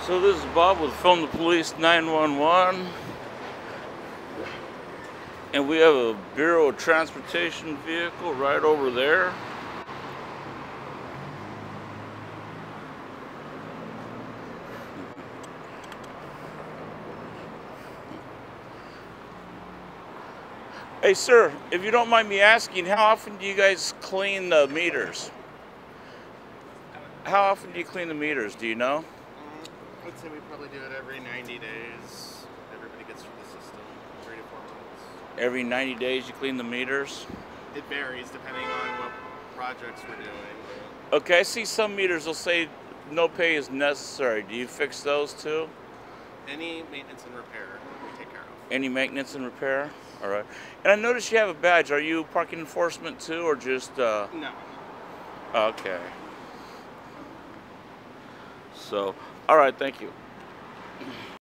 So this is Bob with Film the Police 911, and we have a Bureau of Transportation vehicle right over there. Hey sir, if you don't mind me asking, how often do you guys clean the meters? How often do you clean the meters, do you know? I would say we probably do it every 90 days. Everybody gets through the system, 3 to 4 months. Every 90 days you clean the meters? It varies depending on what projects we're doing. Okay, I see some meters will say no pay is necessary. Do you fix those too? Any maintenance and repair we take care of. Any maintenance and repair? All right. And I noticed you have a badge. Are you parking enforcement too, or just? No. Okay. So, all right. Thank you.